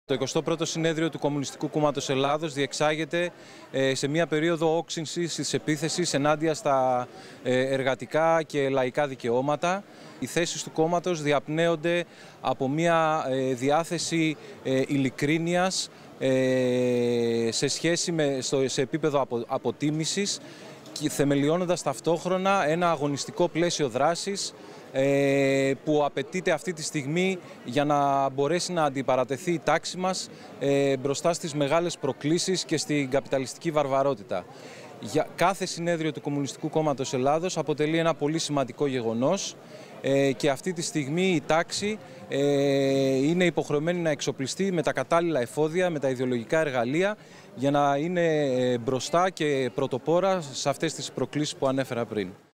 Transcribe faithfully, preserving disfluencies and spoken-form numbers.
Το εικοστό πρώτο συνέδριο του Κομμουνιστικού Κόμματος Ελλάδος διεξάγεται σε μια περίοδο όξυνσης της επίθεσης ενάντια στα εργατικά και λαϊκά δικαιώματα. Οι θέσεις του κόμματος διαπνέονται από μια διάθεση ειλικρίνειας σε σχέση με, στο, σε επίπεδο απο, αποτίμησης, θεμελιώνοντας ταυτόχρονα ένα αγωνιστικό πλαίσιο δράσης που απαιτείται αυτή τη στιγμή για να μπορέσει να αντιπαρατεθεί η τάξη μας μπροστά στις μεγάλες προκλήσεις και στην καπιταλιστική βαρβαρότητα. Για κάθε συνέδριο του Κομμουνιστικού Κόμματος Ελλάδος αποτελεί ένα πολύ σημαντικό γεγονός και αυτή τη στιγμή η τάξη είναι υποχρεωμένη να εξοπλιστεί με τα κατάλληλα εφόδια, με τα ιδεολογικά εργαλεία για να είναι μπροστά και πρωτοπόρα σε αυτές τις προκλήσεις που ανέφερα πριν.